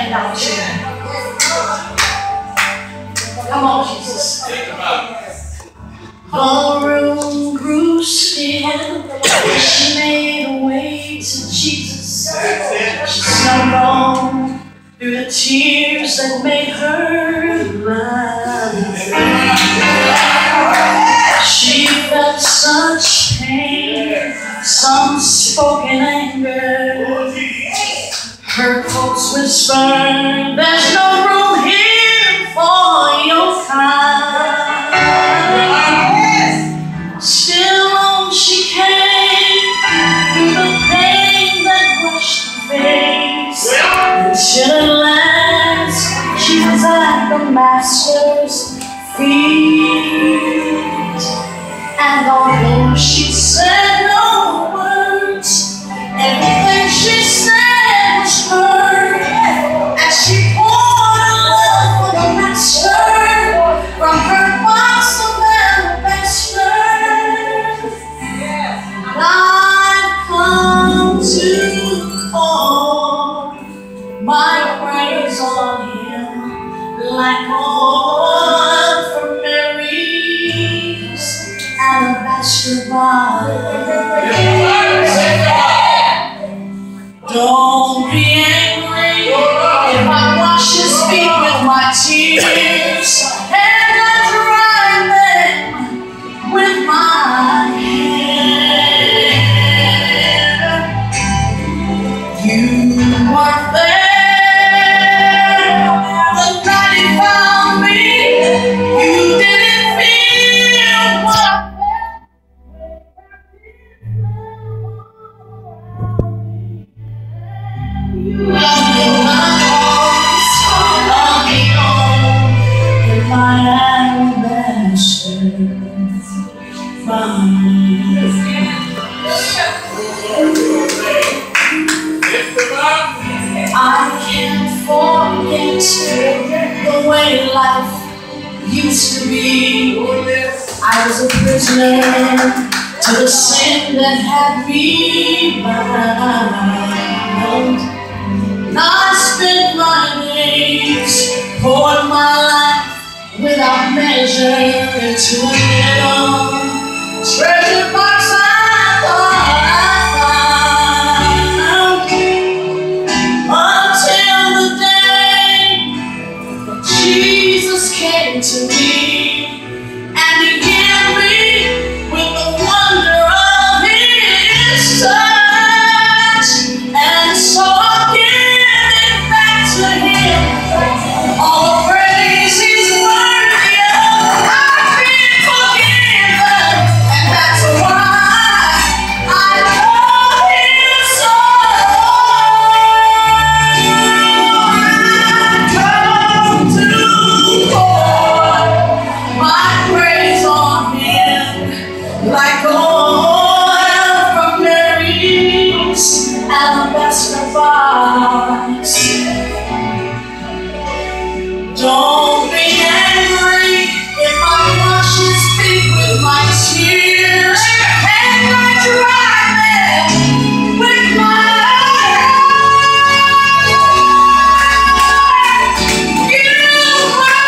hand out to him. Come on, Jesus. The room grew still. She made her way to Jesus. She stumbled through the tears that made her blind. She felt such pain, some spoken anger. Her folks whispered, "There's no room here for your kind." Still on she came through the pain that rushed her face, until at last she was at the Master's feet. And although she said no words, everything she said was heard, as she poured her love for the Master from her box of alabaster. I've come to pour my praise on him like oil from Mary's alabaster box. Don't be angry if I wash his feet with my tears and I dry them with my hair. You were there the night he found me. You didn't feel what I felt. You love me my arms, love me on in my alabaster box. I can't forget the way life used to be. I was a prisoner to the sin that had me bound. I spent my days, poured my life without measure into a little treasure box I thought I found. Until the day that Jesus came to me and he healed me with the wonder of his touch. And so I'm giving back to him all the praise he's worthy of. I've been forgiven, and that's why I love him so. I've come to pour my praise on him like oil from Mary's alabaster box. Don't be angry if I wash his feet with my tears and I dry them with my hair. You were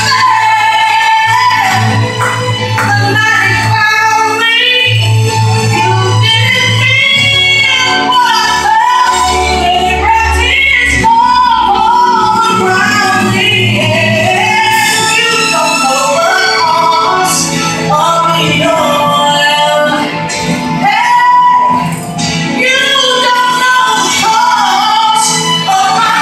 there the night he found me. You didn't feel what I felt when he wrapped his arms around me. You don't know the cost of the oil. Hey, you don't know the cost of my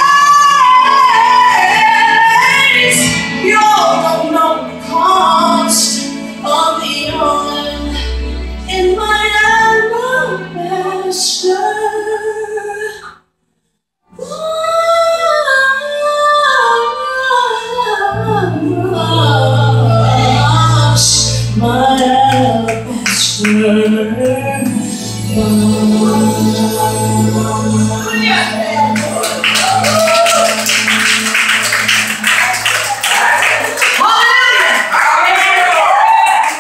praise. You don't know the cost of the oil in my alabaster box. My alabaster box.